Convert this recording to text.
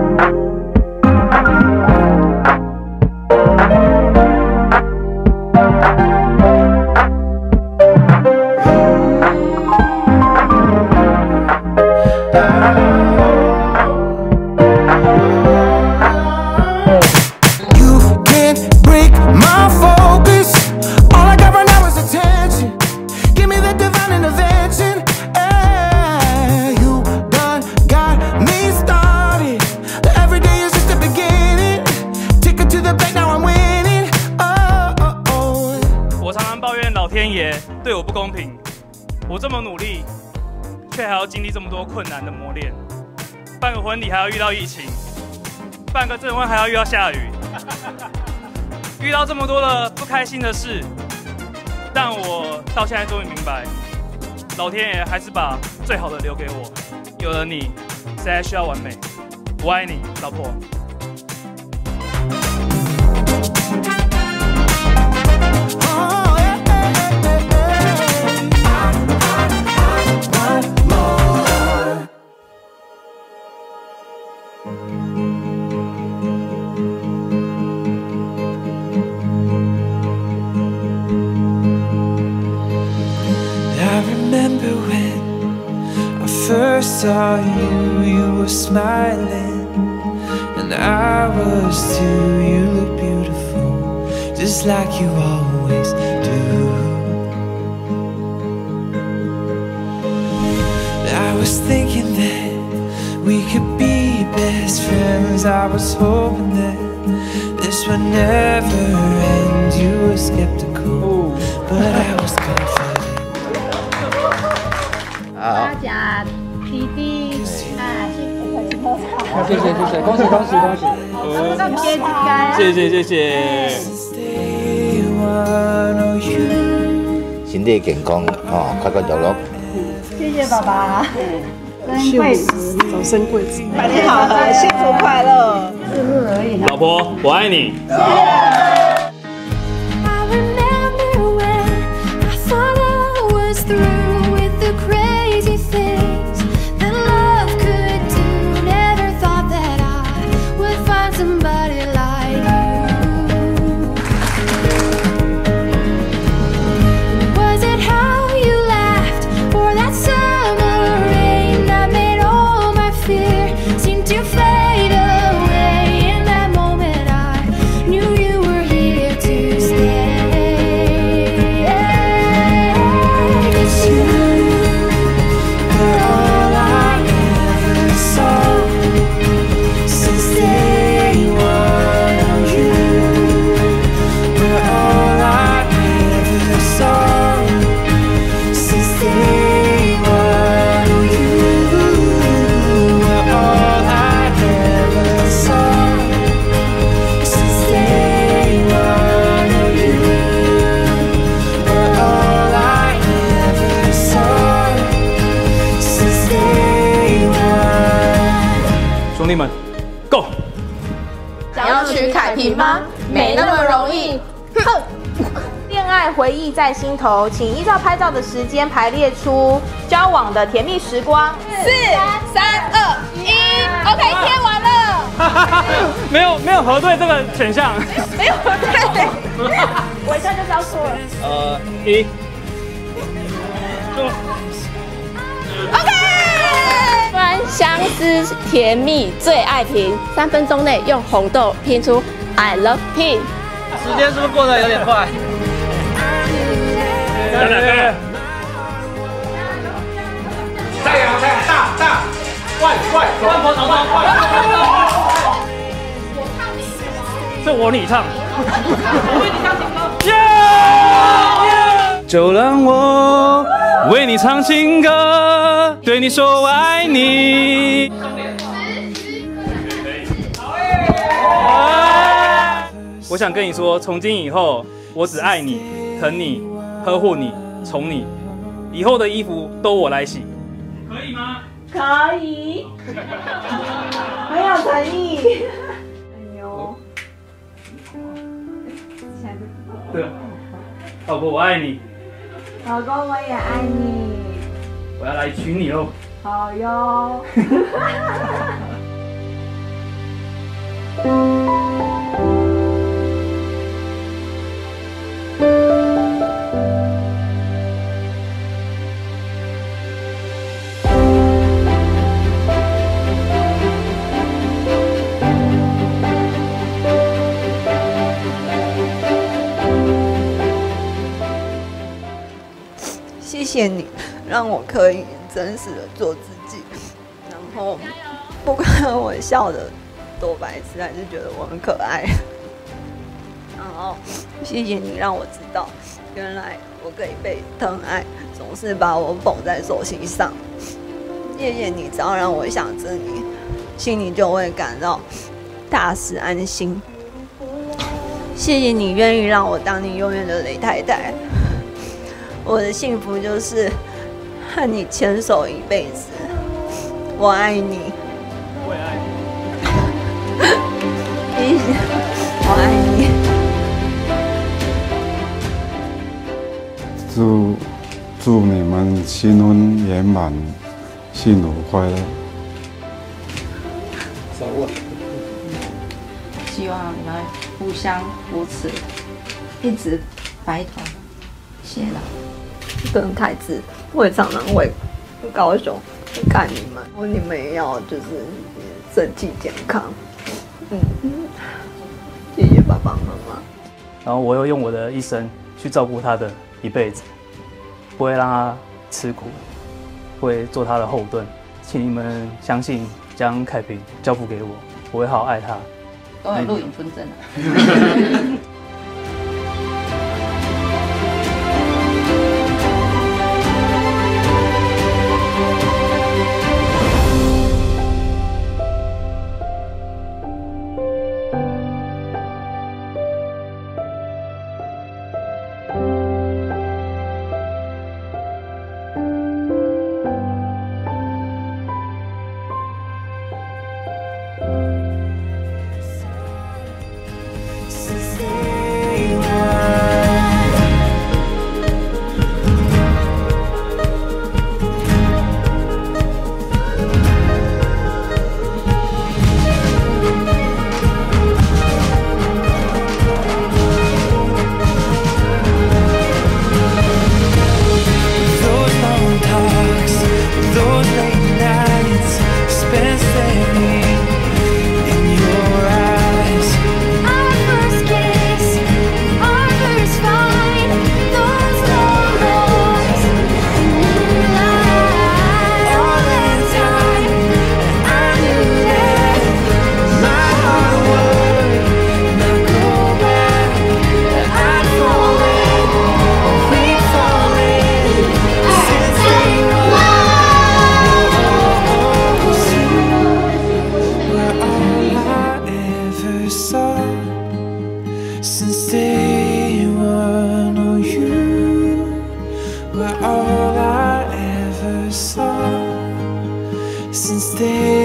对我不公平，我这么努力，却还要经历这么多困难的磨练。办个婚礼还要遇到疫情，办个证婚还要遇到下雨，遇到这么多的不开心的事，但我到现在终于明白，老天爷还是把最好的留给我。有了你，谁还需要完美？我爱你，老婆。 First saw you, you were smiling, and I was too. You look beautiful, just like you always do. I was thinking that we could be best friends. I was hoping that this would never end. You were skeptical, but I was confident. 大家弟弟啊， 谢谢，恭喜！谢谢。 身体健康哦，快快乐乐。 谢谢爸爸，生贵子， 早生贵子， 百年好合，幸福快乐。 是不是而已？ 老婆，我爱你。兄弟们 ，Go！ 想要娶凯萍吗？没那么容易。哼！恋爱回忆在心头，请依照拍照的时间排列出交往的甜蜜时光。4、3、2、1 ，OK， 贴完了。 没有核对这个选项。 没有核对。我一下就交错了。 1。 OK。相思甜蜜最爱拼，3分钟内用红豆拼出 I love Pin。 时间是不是过得有点快？ 太阳，大，快，万婆长是我你唱。 我为你唱情歌。 就让我为你唱情歌，对你说我爱你。我想跟你说，从今以后，我只爱你、疼你、呵护你、宠你，以后的衣服都我来洗，可以吗？ 可以，很有诚意。哎呦， 对，老婆我爱你。 老公我也爱你。 我要来娶你喽。 好哟。 谢你，让我可以真实的做自己。然后，不管我笑的多白痴，还是觉得我很可爱。然后，谢谢你让我知道，原来我可以被疼爱，总是把我捧在手心上。谢谢你，只要让我想着你，心里就会感到踏实安心。谢谢你愿意让我当你永远的雷太太。我的幸福就是和你牵手一辈子。我爱你， 我也爱你。 谢谢，我爱你。 祝你们新婚圆满，幸福快乐。 希望你们互相扶持，一直白头偕老。 跟凯子，我也常常回高雄看你们，你们也要就是身体健康。谢谢爸爸妈妈。 然后我又用我的一生去照顾他的一辈子，不会让他吃苦，会做他的后盾。请你们相信，将凯平交付给我，我会好好爱他。 都有录影存证啊。 Since day one, oh, you were all I ever saw. Since day